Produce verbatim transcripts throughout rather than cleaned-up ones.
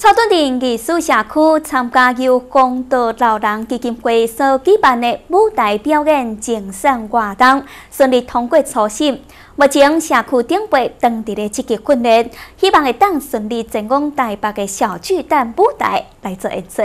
草屯镇艺术社区参加由公道老人基金会所举办的舞台表演精神活动，顺利通过初审。目前社区顶辈当地的积极训练，希望会当顺利前往台北的小巨蛋舞台来做演出。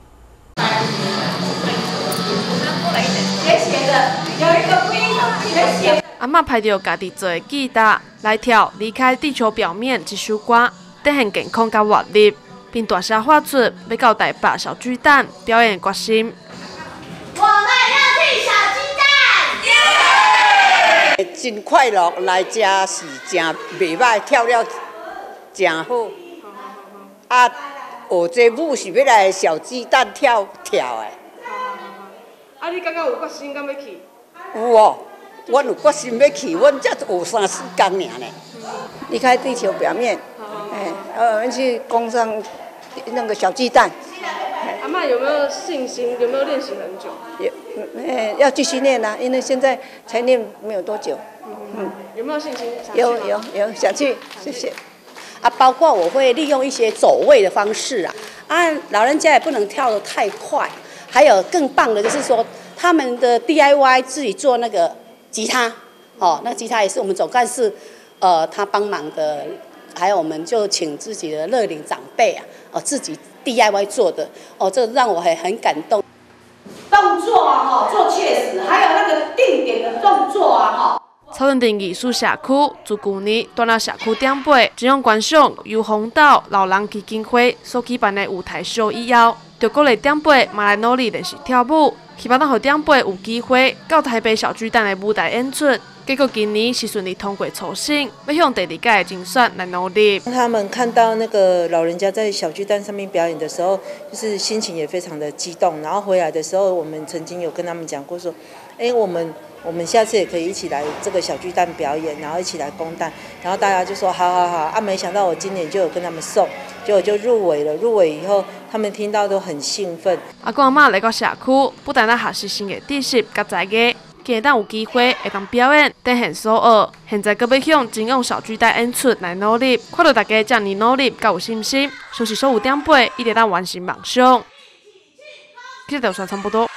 阿嬷拍着家己做的吉他来跳《离开地球表面》这首歌，体现健康甲活力，并大声喊出要到台北小巨蛋表演的决心。 我们要去小巨蛋！ 真快乐，来这是真袂歹，跳了真好。啊，学这舞是要来小巨蛋跳跳的。 啊，你感觉有决心敢要去？ 有哦。我有决心要去，我才学三四天尔呢。离开地球表面，哎，呃，我们去攻上那个小巨蛋。 阿嬷有没有信心？有没有练习很久？ 也，哎，要继续练啊，因为现在才练没有多久。 嗯，有没有信心？ 有有有，想去，谢谢。 啊，包括我会利用一些走位的方式啊，啊，老人家也不能跳得太快。还有更棒的就是说，他们的 D I Y 自己做那个。吉他，哦，那吉他也是我们总干事，呃，他帮忙的，还有我们就请自己的乐龄长辈啊，哦，自己 D I Y 做的，哦，这让我很很感动。动作啊，哈，做确实，还有那个定点的动作啊，哈。 草屯镇艺术社区自去年蹛到社区顶背，前往观赏由红岛老人基金会所举办的舞台秀以后，就过来顶背嘛来努力练习跳舞。希望让顶辈有机会到台北小巨蛋的舞台演出。结果今年是顺利通过初审，要向第二届的竞选来努力。 他们看到那个老人家在小巨蛋上面表演的时候，就是心情也非常的激动。然后回来的时候，我们曾经有跟他们讲过说，哎，我们我们下次也可以一起来这个小巨蛋表演，然后一起来攻蛋。然后大家就说好好好啊！没想到我今年就有跟他们送，结果就入围了。入围以后，他们听到都很兴奋。 阿公阿嬷来到社区，不但咱学习新的知识甲才艺，更会当有机会会当表演，展现所学。现在阁要向前往小巨蛋演出来努力，看到大家这么努力，甲有信心，相信所有长辈一定当完成梦想。记者传传报道。